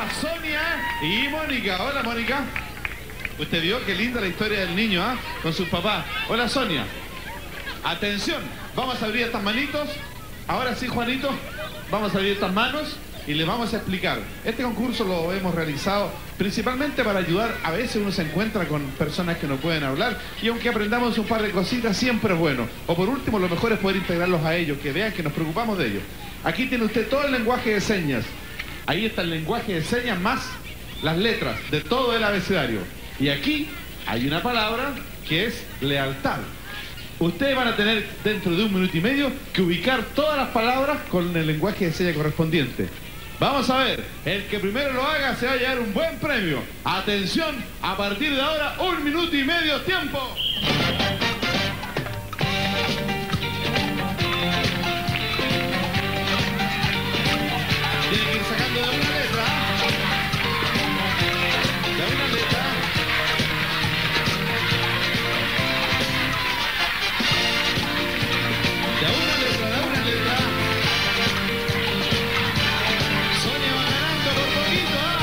Sonia y Mónica. Hola, Mónica. Usted vio qué linda la historia del niño, ¿ah? Con sus papás. Hola, Sonia. Atención, vamos a abrir estas manitos. Ahora sí, Juanito, vamos a abrir estas manos y les vamos a explicar. Este concurso lo hemos realizado principalmente para ayudar. A veces uno se encuentra con personas que no pueden hablar y aunque aprendamos un par de cositas, siempre es bueno. O por último, lo mejor es poder integrarlos a ellos, que vean que nos preocupamos de ellos. Aquí tiene usted todo el lenguaje de señas. Ahí está el lenguaje de señas más las letras de todo el abecedario. Y aquí hay una palabra que es lealtad. Ustedes van a tener dentro de 1 minuto y medio que ubicar todas las palabras con el lenguaje de señas correspondiente. Vamos a ver, el que primero lo haga se va a llevar un buen premio. Atención, a partir de ahora 1 minuto y medio, tiempo. Tienen que ir sacando de una letra. De una letra. De una letra, de una letra. Sonia va ganando por poquito, ¿ah?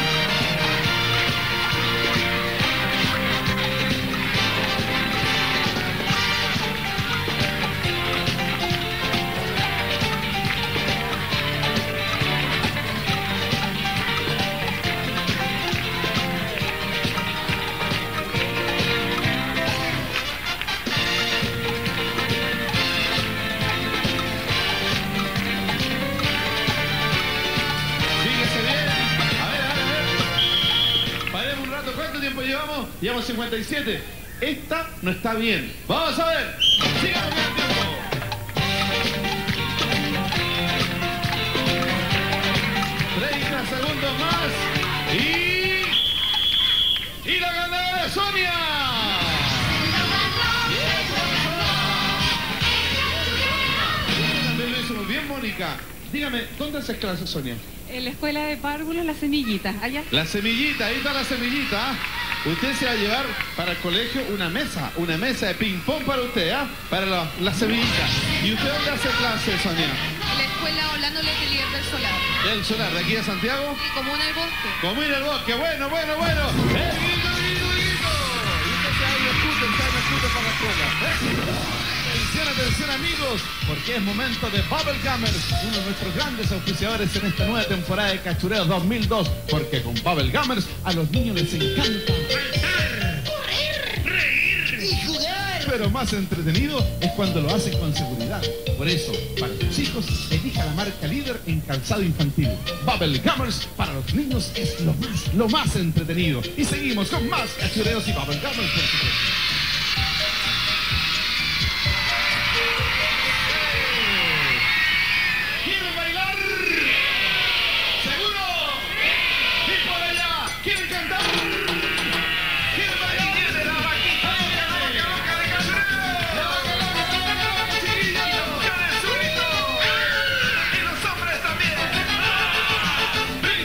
Llevamos 57. Esta no está bien. Vamos a ver. Sigamos con el tiempo. Segundos más. Y la ganadora es Sonia. También lo hizo muy bien, Mónica. Dígame, ¿dónde haces clases, Sonia? En la escuela de párvulos, La Semillita, allá. La Semillita, ahí está la Semillita. Usted se va a llevar para el colegio una mesa de ping-pong para usted, ¿ah? Para la Semillita. ¿Y usted dónde hace clases, Sonia? En la escuela Orlando Letelier del Solar. ¿Del Solar, de aquí de Santiago? Sí, Comuna del Bosque. Comuna del Bosque, bueno. ¡El grito! Y usted se va en el scooter para la escuela. Atención, amigos, porque es momento de Bubblegummers, uno de nuestros grandes auspiciadores en esta nueva temporada de Cachureo 2002, porque con Bubblegummers a los niños les encanta saltar, correr, reír y jugar. Pero más entretenido es cuando lo hacen con seguridad. Por eso, para tus hijos, elija la marca líder en calzado infantil. Bubblegummers para los niños es lo más entretenido. Y seguimos con más Cachureos y Bubblegummers, por supuesto.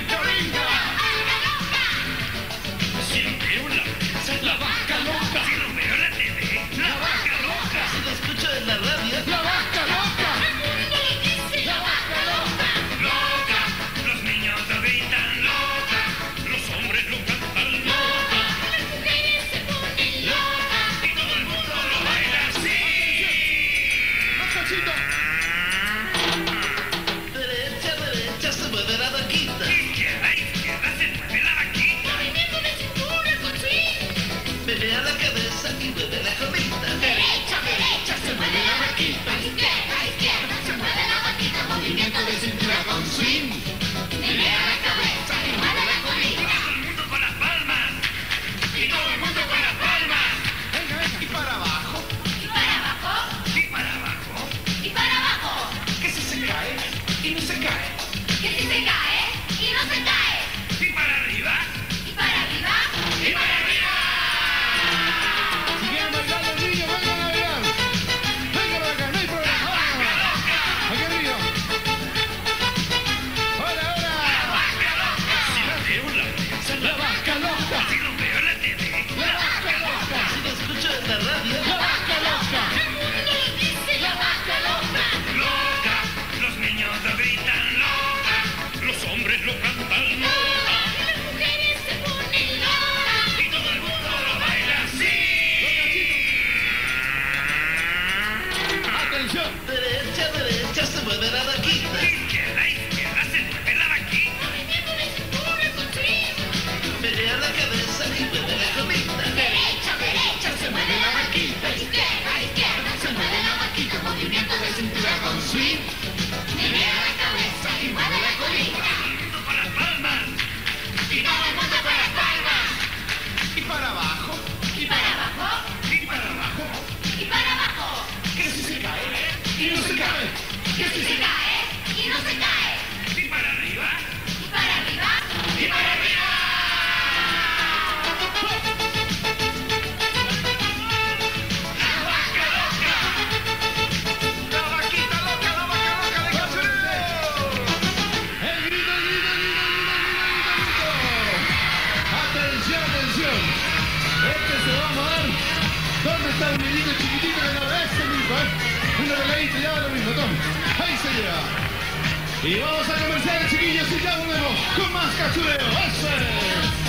La vaca loca. Este se lo vamos a dar. ¿Dónde está el niñito chiquitito que no ve? Ese mismo, Una regadita, ya va lo mismo, toma. Ahí se lleva. Y vamos a comerciales, chiquillos, y ya volvemos con más cachureo. ¡Eso es!